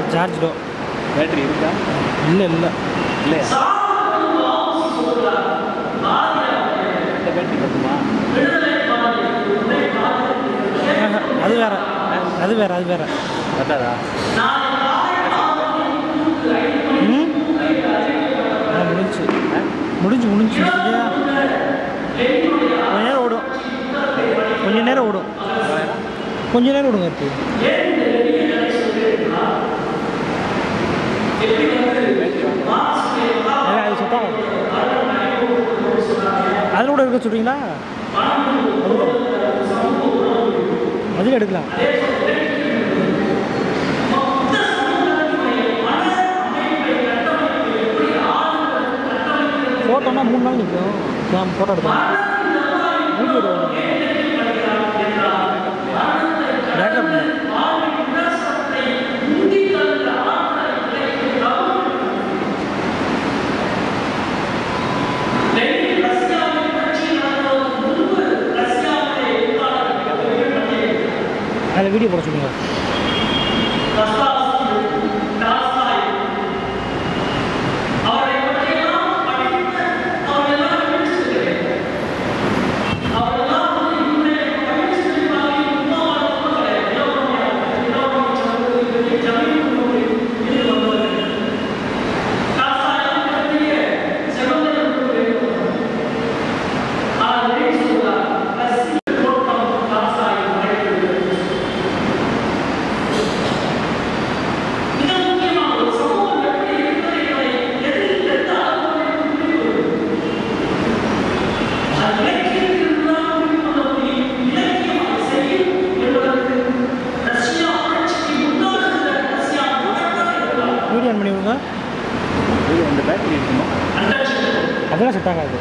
Charge low. Battery இருக்கா? இல்லை இல்லை இல்லையா? இந்த பேட்டரி பத்துமா? அது வேற அது வேற அது வேற பத்தாதா? முடிஞ்சு முடிஞ்சு இல்லையா? கொஞ்ச நேரம் ஓடும், கொஞ்ச நேரம் ஓடும், கொஞ்ச நேரம் ஓடுங்க. அது சுத்தம் அதில் கூட இருக்க சொல்கிறீங்களா? அதில் எடுக்கலாம். ஃபோட்டோன்னா 3 நாள் நிற்கும். நான் ஃபோட்டோ எடுத்தேன், வீடியோ எடுக்கணும், பேக்கப் இல்லை. அதில் வீடியோ போட சொல்லுங்கள். அதெல்லாம் செட் ஆகாது.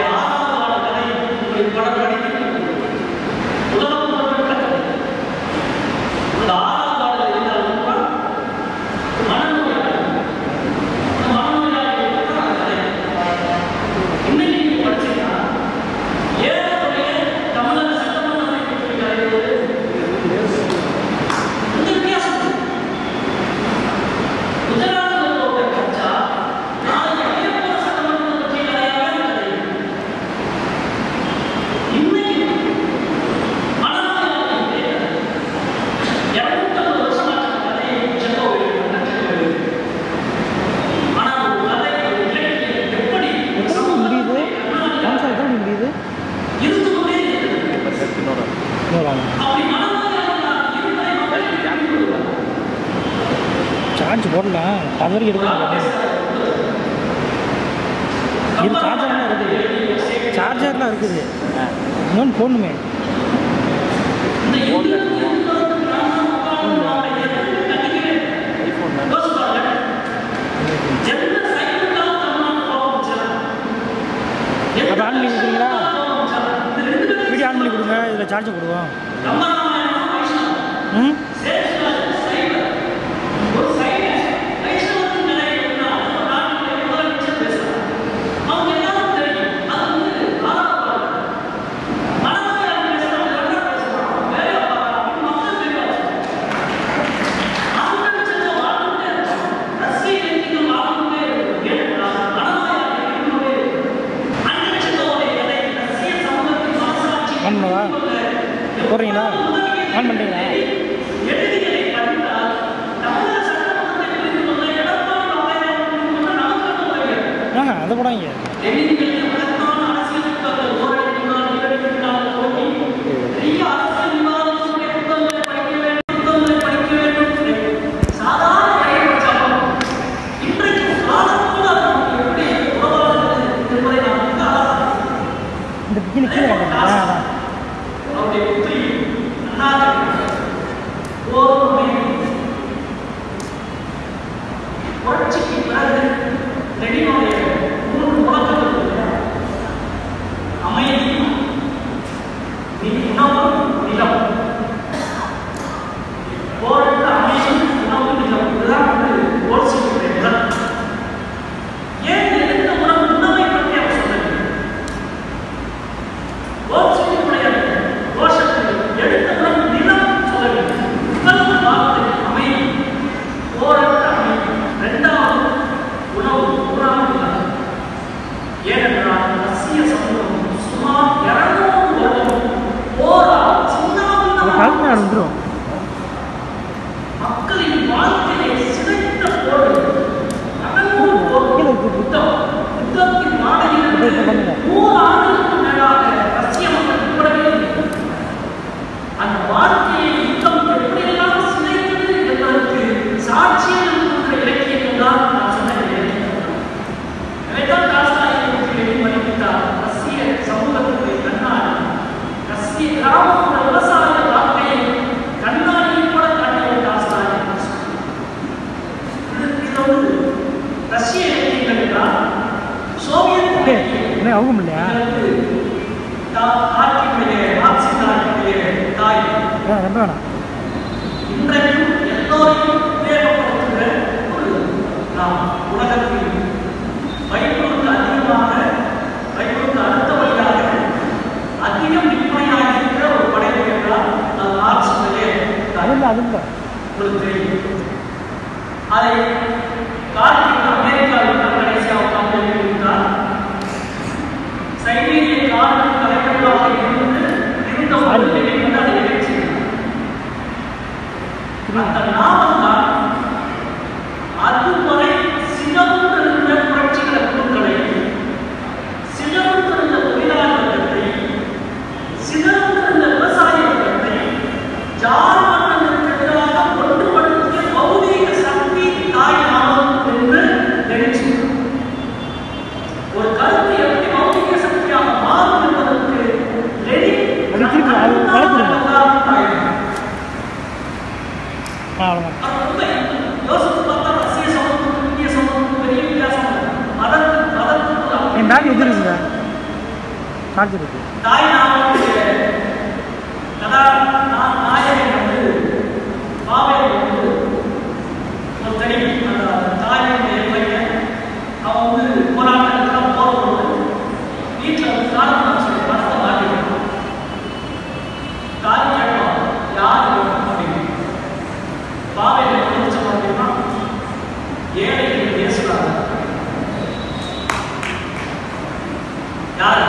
சார்ஜ் போடலாம், அது வரைக்கும் எடுக்கலாம். இது சார்ஜர்லாம் இருக்குது, சார்ஜர்லாம் இருக்குது. இன்னொன்று போடணுமே. அப்போ ஆன் பண்ணி கொடுக்குறீங்களா? வீடியோ ஆன் பண்ணி கொடுங்க, இதில் சார்ஜ் போடுவோம். ம் ஆன்வா போடுறீங்களா? ஆன் பண்ணுறீங்களா? அதை போடாங்க. இந்த பிக்கினி கீழே What? இன்றைக்கும் எல்லோரையும் உத்வேகப்படுத்துகிற ஒரு நாம் உலகத்தில் பைபிளுக்கு அதிகமாக பைபிளுக்கு அடுத்த வழியாக அதிகம் விற்பனையாக இருக்கிற ஒரு படைப்பு என்றால் அது ஆட்சியிலே உங்களுக்கு தெரியும். அதை கார்த்திக் அமெரிக்காவில் கடைசியாக உட்கார்ந்து எழுதியிருந்தார். சைபீரிய காடுகள் தலைவர்களாக இருந்த ஒரு நிலையில் அதை எழுச்சியிருந்தார். அந்த நாவல் தான் அதுவரை சிறந்திருந்த புரட்சிகர குழுக்களை, சிறந்திருந்த தொழிலாளர் வர்க்கத்தை, சிறந்திருந்த விவசாய வர்க்கத்தை ஜார் மன்னனுக்கு எதிராக ஒன்றுபடுத்திய பௌதீக சக்தி தாய் நாவல் என்று நினைச்சு ஒரு கருத்து எப்படி பௌதீக சக்தியாக மாறும் என்பதற்கு யோசித்து பார்த்தா ரஷ்ய சமூகத்துக்கு இந்திய சமூகத்துக்கு பெரிய வித்தியாசம் மதத்துக்கு என் பேக் எதிர்க்கு சார்ஜ் இருக்கு. தாய் நாவலுடைய நாயகன் வந்து பாவேல் வந்து ஒரு தனி அந்த தாயினுடைய பையன் அவன் வந்து போராட்டத்துக்கு போகும்போது வீட்டில் வந்து காரணம் சொல்லி பணத்தை மாட்டிருக்கான். தாய் கேட்பான் யார் அப்படின்னு. பாவேல் முடிச்ச பார்த்தீங்கன்னா ஏழைகள் பேசுறாங்க. யார்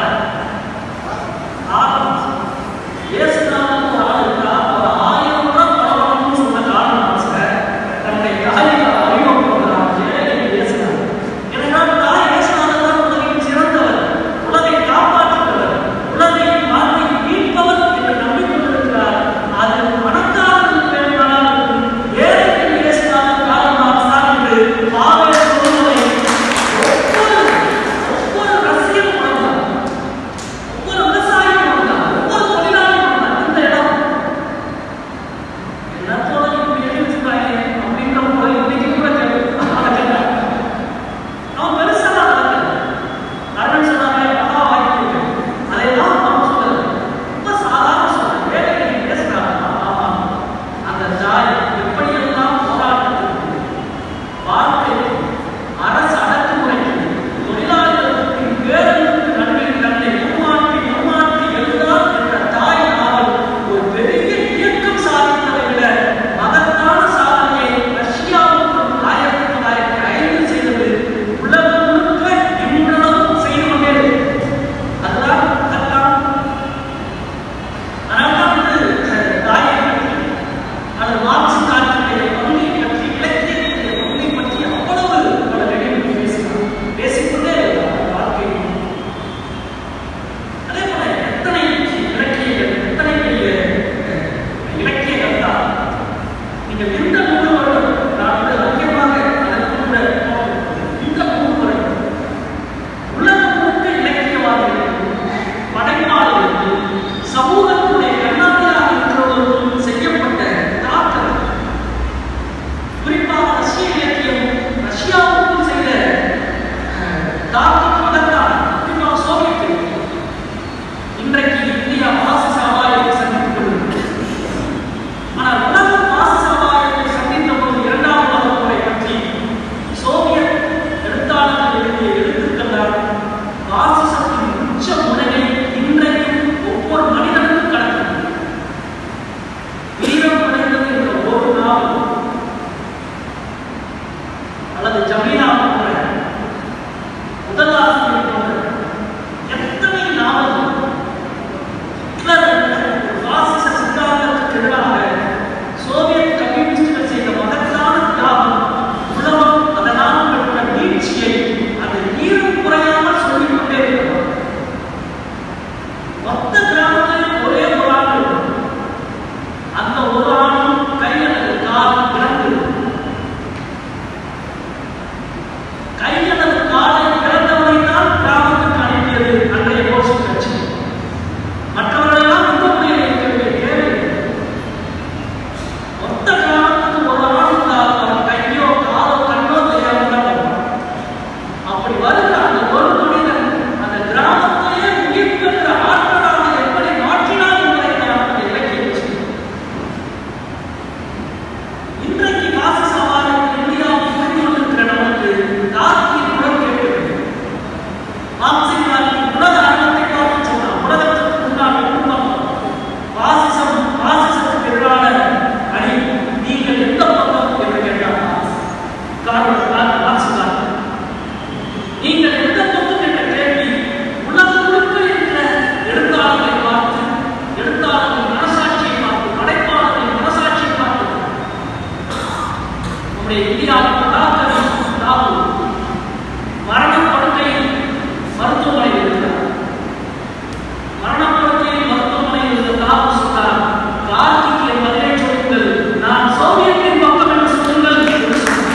நம்முடைய இந்தியாவின் மகாகவி தாகூர் மரணப்படுக்கையில் மருத்துவமனையில் இருக்கிறார். மரணப்படுக்கையில் மருத்துவமனையில் இருந்த தாகூர் சொன்னார், கார்த்திக் என் பதிலை சொல்லுங்கள், நான் சோவியத்தின் பக்கம் என்று சொல்லுங்கள் என்று சொன்னார்.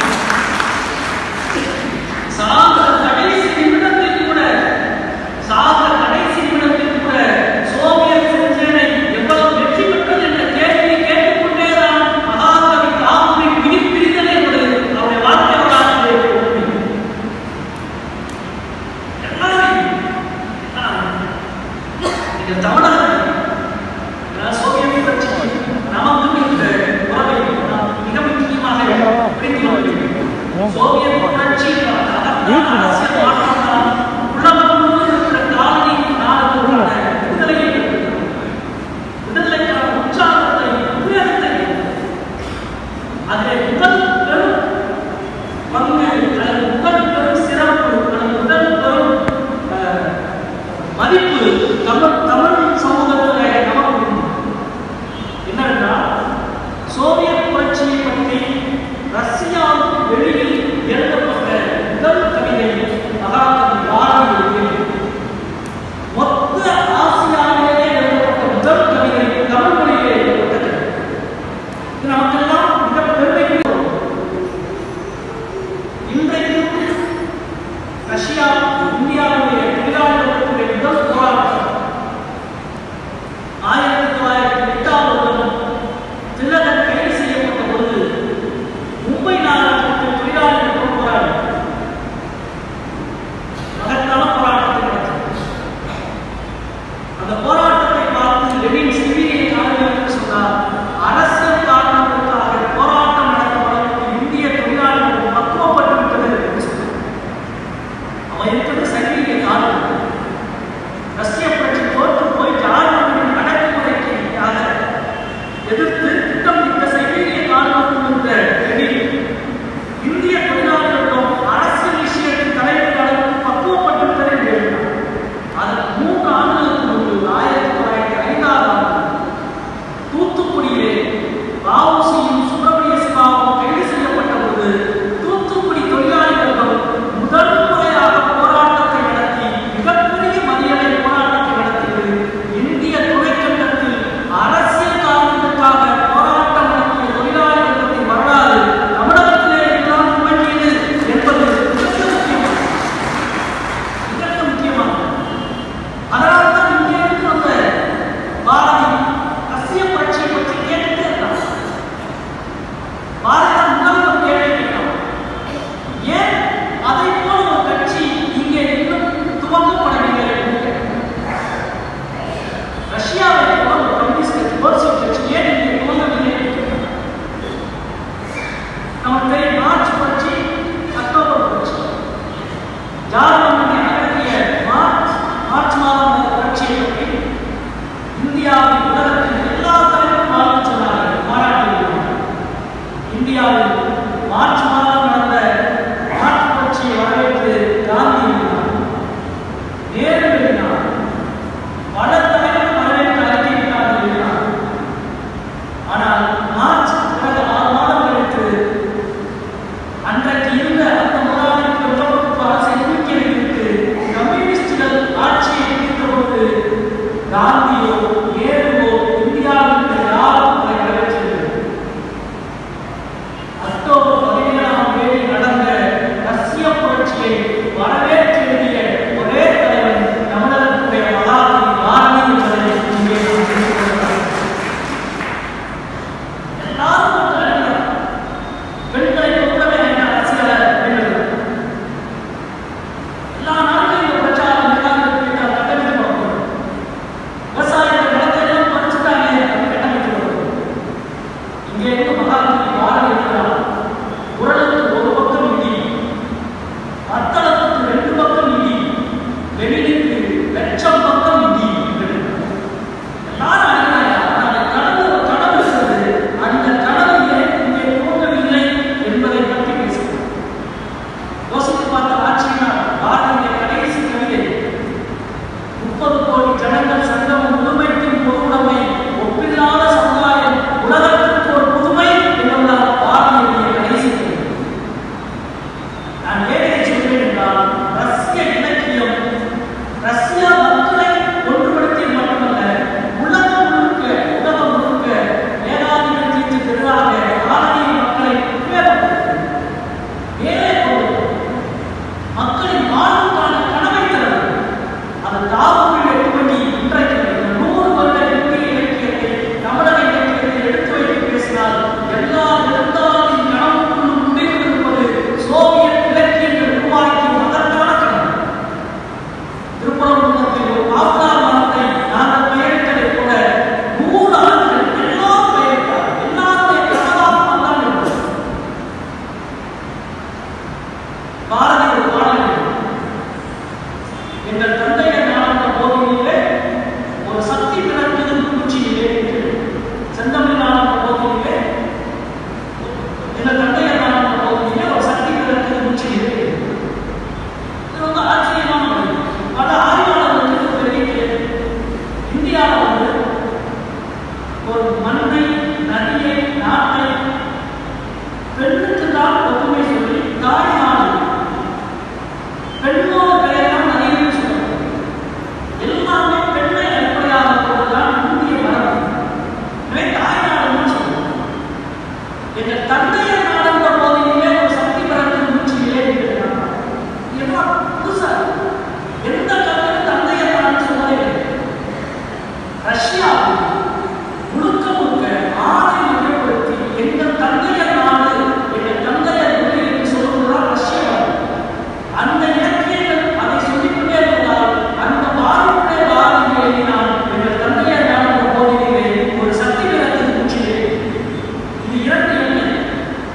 சாகிற கடைசி நிமிடத்தில் கூட சோவியத் செஞ்சேனை எவ்வளவு வெற்றி பெற்றது என்ற கேள்வியை கேட்டுக்கொண்டேதான் மகாகவி தாகூரின் விழிப்பிரிதலை அவருடைய வாழ்க்கை வரலாற்றை நீங்க தமிழர்கள் சோவியத் புரட்சி நமக்கு இந்த உறவை மிக முக்கியமாக பிரித்து கொள்கிறோம். சோவியத் புரட்சி அரசியல் மாற்றம் உலகம் முழுவதும் இருக்கிற காலனி நாடுகளுக்கான விடுதலைக்கான உற்சாகத்தை உயர்த்தை அதில் முதல் பெரும் பங்கு அல்லது முதல் பெரும் சிறப்பு அல்லது முதல் பெரும் மதிப்பு தமிழ் சமூகத்தில் நமக்கு என்னவென்றால் சோவியத் புரட்சியை பற்றி ரஷ்யாவுக்கு வெளியில் எழுதப்பட்ட முதல் கவிதை மகாகவி பாரதி. மொத்த ஆசியாவிலேயே எழுதப்பட்ட முதல் கவிதை தமிழ் மொழியிலே எழுதப்பட்டது. இது நமக்கெல்லாம் மிக பெருமைக்குரிய இன்றைக்கு ரஷ்யா இந்தியாவுடைய தொழிலாளர்களுடைய முதல் போராட்டம் 1908 திலகர் கைது செய்யப்பட்ட பொழுது மும்பை நகரத்தில் தொழிலாளர்கள் போராடி மகத்தான போராட்டத்தை நடத்தினார். அந்த போராட்டத்தை பார்த்து லெனின் சிவியை காரணம் சொன்னார், அரசியல் காரணங்களுக்காக போராட்டம் நடத்தப்படும் இந்திய தொழிலாளர்கள் பக்குவப்பட்டு விட்டது என்று சொன்னார். அவன் இருக்கிறது சைவீக காரணம். ரஷ்ய புரட்சி தோற்று போய் ஜார்மனியின் அடக்குமுறைக்காக எதிர்த்து திட்டமிட்ட சைவீக காரணம் இருந்த லெனின் இந்திய தொழிலாளர்களும் அரசியல் விஷயத்தில் தலைவர் அளவுக்கு பக்குவப்பட்டு விட்டதை எழுதினார். அதற்கு 3 ஆண்டுகளுக்கு முன்பு 1905 தூத்துக்குடியிலே வ.உ.சி.யும் சுப்பிரமணிய சிவாவும் கைது செய்யப்பட்ட போது தூத்துக்குடி தொழிலாளர்கள் முதல் முறையாக போராட்டத்தை நடத்தி மிகப்பெரிய மறியலை போராட்டத்தை நடத்தியது. இந்திய துணைக்கண்டத்தில் அரசியல் காரணத்துக்காக போராட்டம் நடத்திய தொழிலாளர்களுடைய வரலாறு தமிழகத்திலே எல்லாம் துவங்கியது என்பது மிக முக்கியமானது. அதனால்தான் இங்கே இருக்கிற பாரதி ரஷ்ய புரட்சியை பற்றி கேட்டுட்டே இருந்தார். பாரதி முதல் ஒரு கேள்வி கேட்டார், ஏன் அதை போல ஒரு கட்சி இங்கே இன்னும் துவங்கப்படவில்லை என்று கேட்டார். ரஷ்யாவை போல ஒரு கம்யூனிஸ்ட் கட்சி போல்ஷிக் கட்சி ஏன் இங்கே துவங்கவில்லை என்று கேட்டார். நமக்கு தெரியும், மார்ச் புரட்சி, அக்டோபர் புரட்சி, ஜார்மனி நடத்திய மார்ச் மாதம் அந்த புரட்சியை பற்றி இந்தியாவின் உலகத்தின் எல்லா தலைவரும் வாழ்த்து சொன்னார்கள், பாராட்டினார்கள். இந்தியாவில் மார்ச் மாதம் நடந்த மார்ச் புரட்சியை வரவேற்று காந்தி எழுதினார், நேரு எழுதினார், பல தலைவர்கள் வரவேற்று அறிக்கையிட்டார்கள் எழுதினார். ஆனால் மார்ச் பிறகு 6 மாதம் கழித்து அன்றைக்கு இருந்த அந்த முதலாளிக்கு உலகப்பு அரசை தூக்கி வைத்து கம்யூனிஸ்டுகள் ஆட்சியை பிடித்தபோது காந்தியோ நேருவோ இந்தியாவில் யாரும் அதை வரவேற்றவில்லை. அக்டோபர் 17ஆம் தேதி நடந்த ரஷ்ய புரட்சியை வரவேற்று எழுதிய ஒரே தலைவன் தமிழகத்துடைய மகாகவி பாரதி என்பதை இங்கே நாம் தெரிந்து கொள்ளலாம். எல்லாரும் பெண்களை கொண்டவே என்ற அரசியலை வேண்டும். எல்லா நாட்களும் இந்த பிரச்சாரம் கட்டமைத்து பார்க்கணும். விவசாயத்தை நிலத்தை எல்லாம் பறிச்சுட்டாங்க, அது கட்டமைத்து பார்க்கணும். இங்கே இருந்து மகாகவி பாரதி இருக்கிறார். குரலுக்கு ஒரு பக்கம் நிதி, அத்தளத்துக்கு 2 பக்கம் நிதி, லெனினுக்கு லட்சம் பக்கம் நிதி. எல்லாரும் கனவு இருக்கிறது. அந்த கனவு இங்கே தோன்றவில்லை என்பதை பற்றி பேசுகிறோம். யோசித்து பார்த்த ஆட்சியா பாரதிய கடைசி கவிதை 30 கோடி ஜனங்கள் சங்கமும் முழுமைக்கும் பொதுவுடைமை ஒப்பில்லாத சமுதாயம் உலகத்திற்கு ஒரு புதுமை என்ற எங்கள் தந்தையை நாடுகிற போதிலுமே ஒரு சக்தி பெறத்தின் மூச்சிலே இருக்கிறார். இதெல்லாம் புதுசா இருக்கு. எந்த கல்வியும் தந்தையை நாடு சொன்னதே இல்லை. ரஷ்யா முழுக்க முழுக்க ஆணை மையப்படுத்தி எங்கள் தந்தையை நாடு, எங்கள் தந்தையை என்று சொல்லுவதுதான் ரஷ்யாவாதி. அந்த இலக்கியங்கள் அதை சொல்லிக்கொண்டே இருந்தால் அந்த பாதிப்புடைய பாதிப்பு எழுதினால் எங்கள் தந்தையை நாடுகிற போதிலே ஒரு சக்தி பெறத்தின் மூச்சிலே. இது இரண்டு என்ன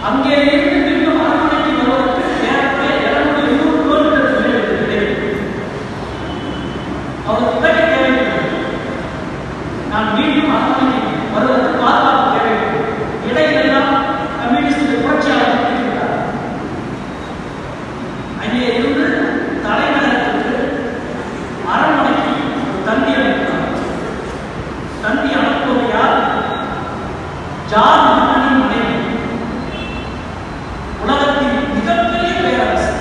அங்கே இருந்து மீண்டும் அரண்மனைக்கு வருவதற்கு ஏறக்குறைய 200 கிலோமீட்டர் கிடைக்கும். அவருக்கு உதவி தேவைப்படுகிறது. நான் மீண்டும் அரண்மனைக்கு வருவதற்கு பாதுகாப்பு தேவைப்படுகிறது. இடையிலெல்லாம் கம்யூனிஸ்ட் புரட்சியாளர் இருக்கிறார். அங்கே இருந்து தலைநகரத்திற்கு அரண்மனைக்கு தந்தி அனுப்பினார். தந்தி அனுப்புவது யார்? ஜார் மன்னனின் மனைவி, உலகத்தின் மிகப்பெரிய பேரரசர்.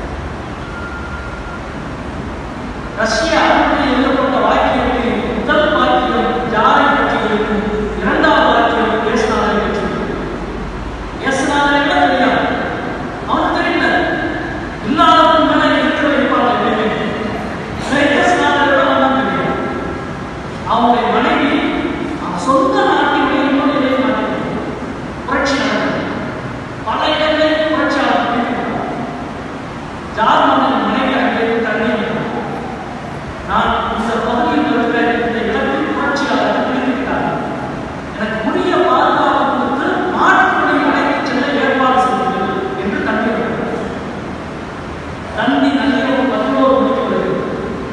ரஷ்ய அரண்மனையில் எழுதப்பட்ட வாக்கியத்தில் முதல் வாக்கியம் ஜாரை பற்றி இருக்கும், இரண்டாவது வாக்கியம் இயேசுநாதரை பற்றி இருக்கும். இயேசுநாதரை கூட தெரியாது, அவனுக்கு தெரியல, இல்லாதவன் மேல இருக்கிற வைப்பாங்க. இயேசுநாதரை கூட அவன் தெரியாது. அவனுடைய மனைவி அவன் சொந்த நாட்டினுடைய இன்னொரு புரட்சி நடந்தது. பல இடங்களில் புரட்சியாளர் ஜார் மன்னன் மனைவி அங்கே தண்ணி. நான் இந்த பகுதியில் இருக்கிற இந்த இடத்தில் புரட்சியாளர் பிடித்துவிட்டார். எனக்கு உரிய பாதுகாப்பு கொடுத்து மாற்றுப்படி அழைத்துச் செல்ல ஏற்பாடு செய்யுங்கள் என்று தண்ணி வருகிறது. தண்ணி நள்ளிரவு 11 மணிக்கு வருகிறது.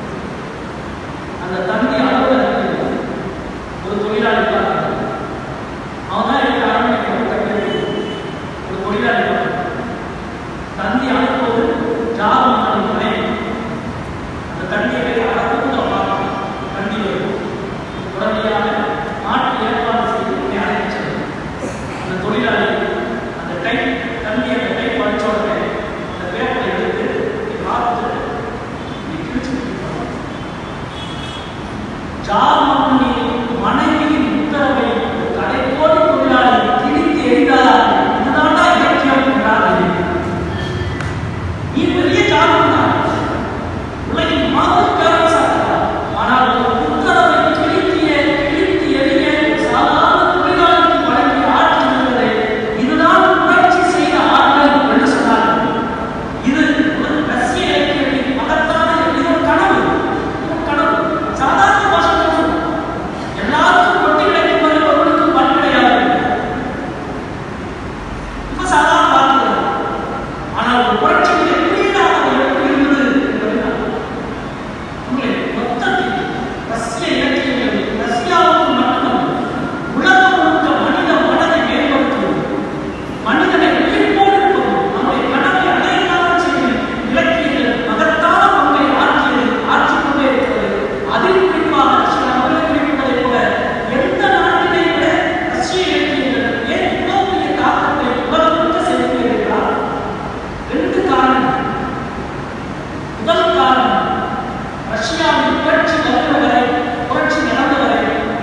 அந்த தண்ணி அலுவலகத்தில் ஒரு தொழிலாளி பார்க்கிறார். அவன் தான் எனக்கு அரண்மனைக்கு வந்து தண்ணி ஒரு தொழிலாளி பார்க்கிறார். தண்ணி அனுப்புவது ஜார் மன்னனின் மனைவி. அந்த தண்ணியை அடக்குள்ள பார்க்கலாம். தண்ணி வரும். உடனடியாக மாற்றி ஏற்பாடு செய்து உடனே அழைத்து செல்லும். அந்த தொழிலாளி அந்த கை தண்ணி அந்த கை படிச்ச உடனே அந்த பேப்பரை எடுத்து பார்த்து கிழிச்சு ஜார் மன்னனின் மனைவியின் உத்தரவை கடைக்கோடி தொழிலாளி கிழித்து எரிந்தார். இதுதான்டா இலக்கியம் என்றார். நீ பெரிய ஜாதகம் உலகின் மாதம் சாப்பிட்டார். ஆனால் ஒரு உத்தரவை கிழித்து எரிய சாதாரண தொழிலாளிக்கு வழங்கி ஆட்சி இருந்ததை இதுதான் புரட்சி செய்த ஆட்கள் என்று சொன்னார்கள். இது ஒரு ரஷ்ய இலக்கியத்தின் மகத்தான இது ஒரு கனவு. சாதாரண பாஷை எல்லாருக்கும் ரொட்டி கிடைக்கும் வரை ஒருவருக்கும் பண் கிடையாது. இப்ப சாதாரண பார்க்கிறது. ஆனால் ஒரு புரட்சி எப்படியாக இருந்தது என்பது உங்களை மொத்தத்தில் ரஷ்ய இலக்கியங்களில் ரஷ்யாவுக்கு மட்டுமல்ல உலகம் முழுக்க மனித மனதை மேம்படுத்துவது, மனிதனை உயிர்ப்போடு இருப்பது, நம்முடைய கனவை அடையாளம் செய்து இலக்கியங்கள் மகத்தான பங்கை ஆற்றிக் கொண்டே இருக்கிறது. அதில் குறிப்பாக ரஷ்யா குறிப்பிட்டதை போல எந்த நாட்டினை விட ரஷ்ய இலக்கியங்கள் ஏன் இவ்வளவு பெரிய தாக்கத்தை உலகம் முழுக்க செலுத்தியிருக்கிறார்? 2 காரணம். முதல் காரணம், ரஷ்யாவில் புரட்சி வந்தவரை, புரட்சி நடந்தவரை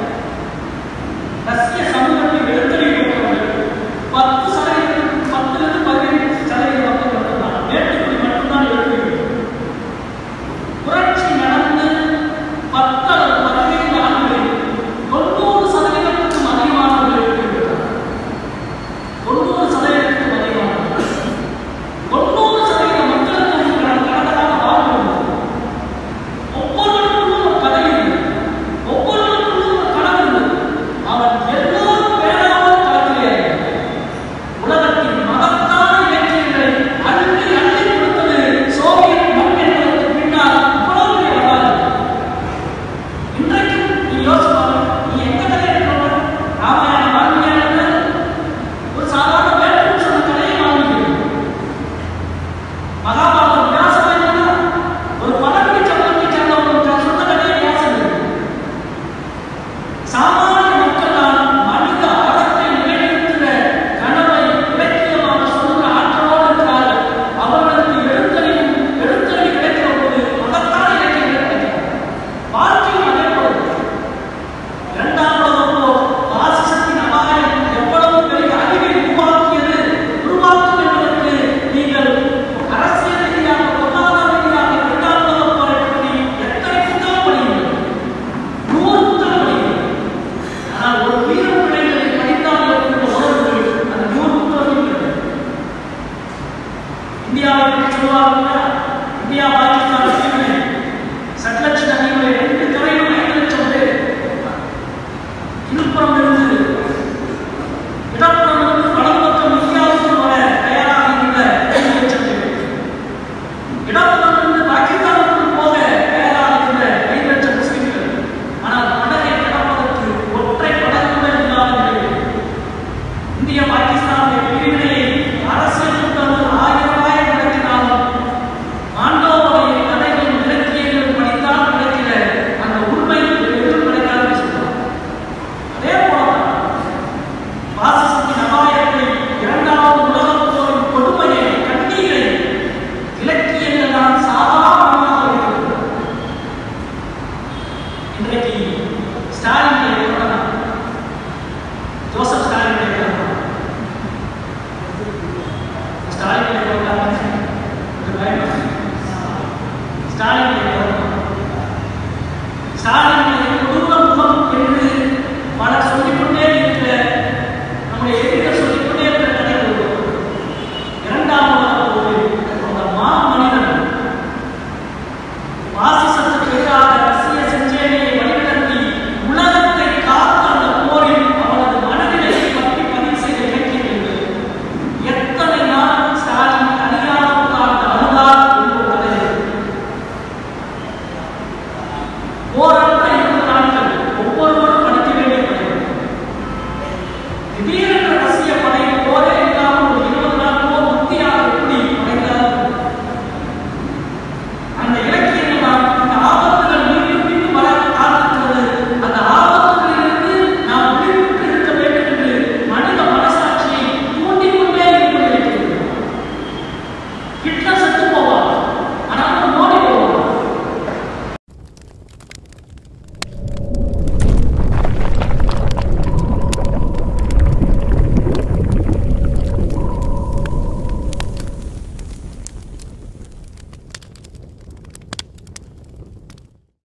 ரஷ்ய சமூகத்தில் எழுத்தறிவிப்பவர்கள் 10% 10லிருந்து 15% மக்கள் மட்டும்தான், மேட்டுக்குடி மட்டும்தான் எழுத்தறிவிப்பது. புரட்சி நடந்து 10 அல்லது 15 ஆண்டுகளில் 90%க்கும் அதிகமானவர்கள் எழுத்தறிவிக்கிறார். 90%க்கும் அதிகமானவர்கள் 90% மக்களுக்கு கடந்ததாக வாழ்வு. ஒவ்வொருவருக்கும் ஒரு கதை இருந்தது. ஒவ்வொருவருக்கும் ஒரு கனவு இருந்தது. அவன் எல்லோரும் வேறாமல் களத்திலே உலகத்தின் மகத்தான இலக்கியங்களை அள்ளி அள்ளி கொடுத்தது சோவியத் மன்னர்களுக்கு பின்னால் இவ்வளவு பெரிய வரலாறு. இன்றைக்கும் நீ யோசிப்பாங்க, நீ எந்த கதை எடுக்கிறவங்க? ராமாயணம் வால்மீகியானது ஒரு சாதாரண வேட்டும் சொன்ன கதையை வால்மீகி. மகாபாரதம் வியாசன் ஒரு பழங்குடி சமூகத்தை சேர்ந்தவங்க சொன்ன கதையை வியாசன். சாமானிய மக்கள் மனித அறத்தை நிலைநிறுத்துகிற கனவை இலக்கியமாக சொல்லுகிற ஆற்றலோடு இருக்கிறார்கள். அவர்களுக்கு எழுத்தறிவு கிடைக்கிற போது மகத்தான இலக்கியங்கள் கிடைக்கிறது. வாழ்க்கையும் அதே போல. 2ஆம் உலகப் போர் பாசிசத்தின் அபாயம் எவ்வளவு பெரிய அறிவை உருவாக்கும் என்பதற்கு நீங்கள் அரசியல் ரீதியாக பொருளாதார ரீதியாக 2ஆம் உலகப் போரை பற்றி எத்தனை புத்தகம் படிக்கிறீர்கள்? 100 புத்தகம் படிக்கிறீர்கள். ஆனால் ஒரு வீர பிள்ளைகளை படித்தால் இருக்கின்ற உணர்வு அந்த 100 புத்தகம் இருக்கிறது. இந்தியாவை பற்றி சொல்லுவாங்க. இந்தியா பாகிஸ்தான் பிரிவினை சட்லட்ச நதியுடைய 2 கரையும் 5 லட்சம் பேர் இருபுறம் இருந்து இடப்புறம் இருந்து வலது பக்கம் இந்தியாவுக்கு திடீரென